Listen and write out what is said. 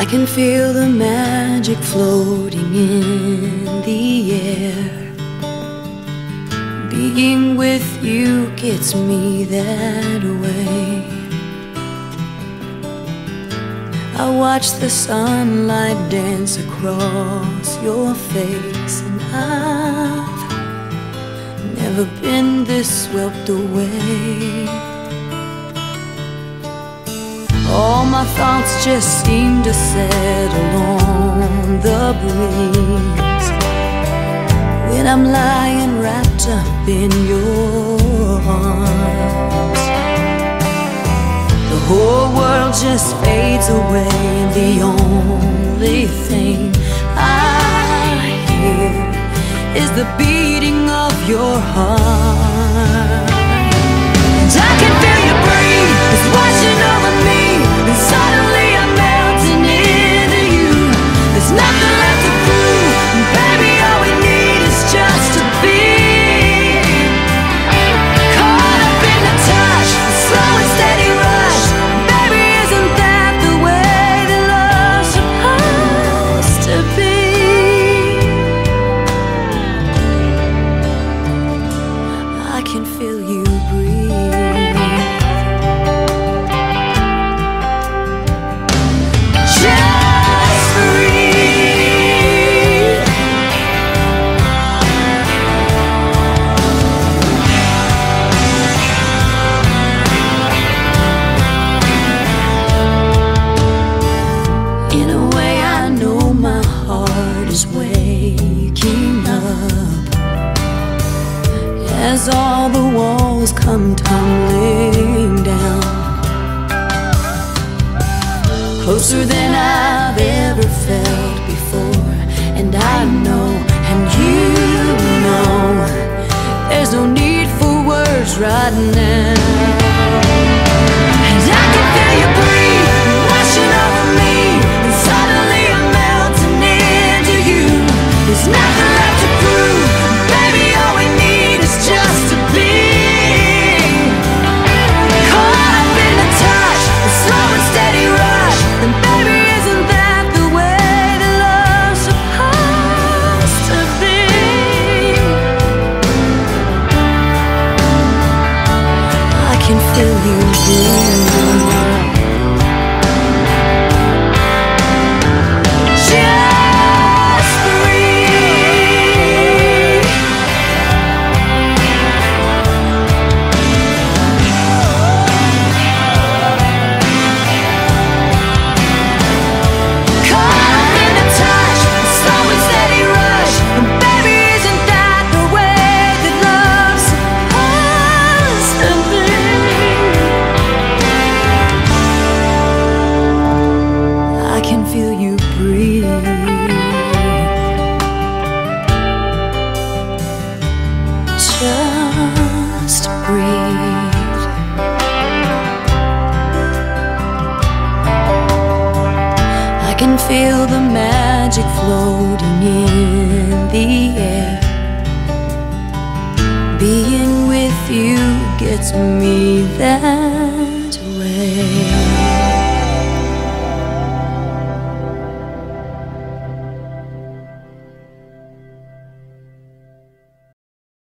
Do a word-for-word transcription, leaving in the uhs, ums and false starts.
I can feel the magic floating in the air. Being with you gets me that way. I watch the sunlight dance across your face, and I've never been this swept away. All my thoughts just seem to settle on the breeze when I'm lying wrapped up in your arms. The whole world just fades away, and the only thing I hear is the beating of your heart. And I can feel you breathe, it's washing over me, and suddenly I'm melting into you. There's nothing left to prove, and baby, all we need is just to be caught up in the touch, the slow and steady rush. Baby, isn't that the way that love's supposed to be? I can feel you breathe. Just breathe. In a way, I know my heart is waking up as all the walls come tumbling down, closer than I've ever felt before. And I know, and you know, there's no need for words right now. And I can feel you breathe, washing over me, and suddenly I'm melting into you. There's nothing left to prove, baby, all we need is just to be caught up in the touch, the slow and steady rush. And baby, isn't that the way that love's supposed to be? I can feel you breathe. Just breathe. Caught up in the touch, the slow and steady rush. And baby, isn't that the way that love's supposed to be? I can feel you breathe. Just breathe. I can feel the magic floating in the air. Being with you gets me there.